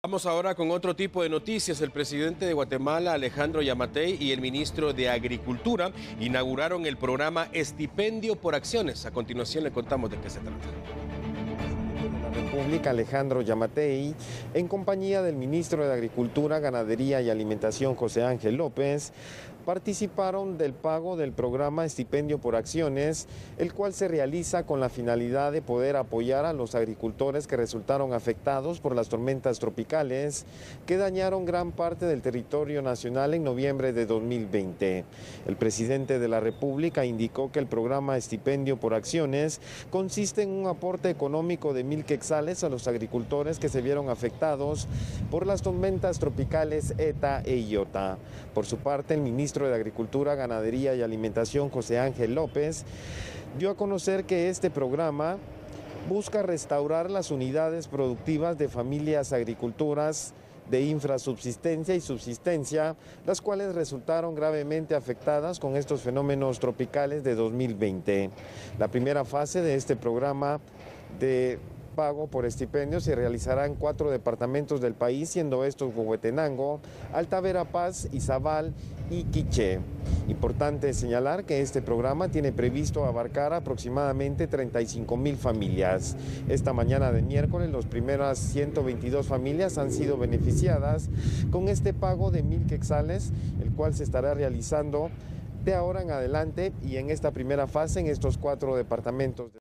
Vamos ahora con otro tipo de noticias. El presidente de Guatemala, Alejandro Yamatei, y el ministro de Agricultura inauguraron el programa Estipendio por Acciones. A continuación le contamos de qué se trata. República Alejandro Yamatei, en compañía del ministro de Agricultura, Ganadería y Alimentación José Ángel López, participaron del pago del programa Estipendio por Acciones, el cual se realiza con la finalidad de poder apoyar a los agricultores que resultaron afectados por las tormentas tropicales que dañaron gran parte del territorio nacional en noviembre de 2020. El presidente de la República indicó que el programa Estipendio por Acciones consiste en un aporte económico de 1,000 quetzales a los agricultores que se vieron afectados por las tormentas tropicales ETA e Iota. Por su parte, el ministro de Agricultura, Ganadería y Alimentación, José Ángel López, dio a conocer que este programa busca restaurar las unidades productivas de familias agricultoras de infrasubsistencia y subsistencia, las cuales resultaron gravemente afectadas con estos fenómenos tropicales de 2020. La primera fase de este programa de pago por estipendio se realizará en 4 departamentos del país, siendo estos Huehuetenango, Alta Verapaz, Izabal y Quiché. Importante señalar que este programa tiene previsto abarcar aproximadamente 35,000 familias. Esta mañana de miércoles, las primeras 122 familias han sido beneficiadas con este pago de 1,000 quetzales, el cual se estará realizando de ahora en adelante y en esta primera fase en estos 4 departamentos.